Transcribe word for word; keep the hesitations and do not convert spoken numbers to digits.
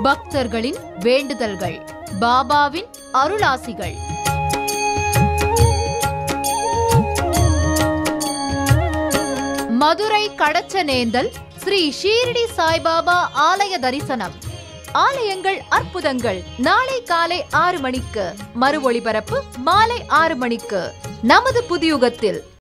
பக்தர்களின் வேண்டுதல்கள், பாபாவின் அருளாசிகள். மதுரை கடச்சனேந்தல் ஸ்ரீ ஷீரடி சாய்பாபா ஆலய தரிசனம். ஆலயங்கள் அற்புதங்கள். நாளை காலை ஆறு மணிக்கு, மறு ஒளிபரப்பு மாலை ஆறு மணிக்கு நமது புதியுகத்தில்.